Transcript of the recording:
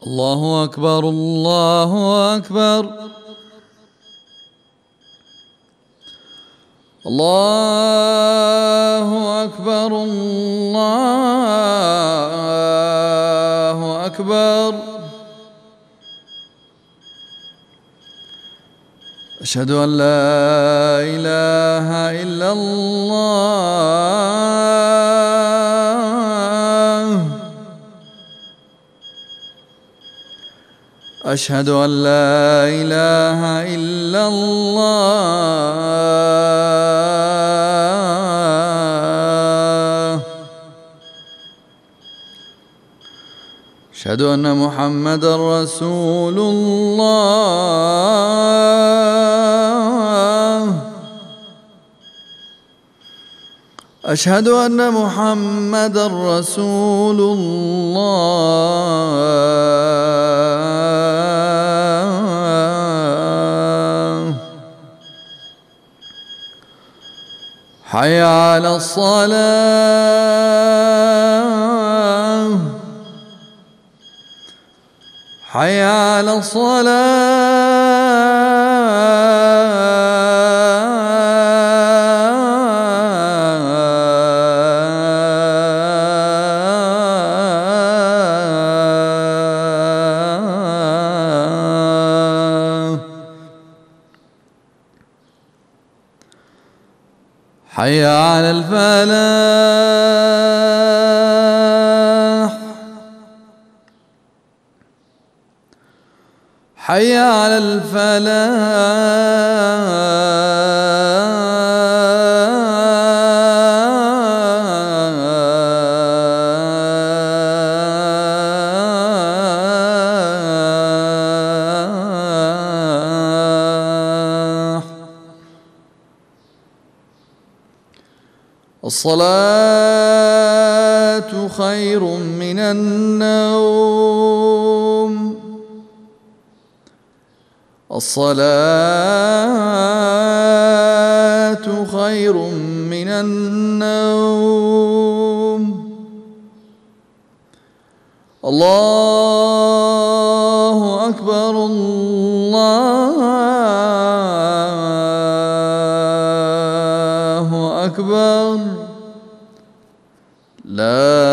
الله أكبر الله أكبر الله أكبر الله أكبر. أشهد أن لا إله إلا الله. أشهد أن لا إله إلا الله. أشهد أن محمدًا رسول الله. أشهد أن محمدًا رسول الله. حي على الصلاة. حي على الصلاة. حي على الفلاح. حي على الفلاح. الصلاة خير من النوم. الصلاة خير من النوم. الله أكبر الله أكبر. لا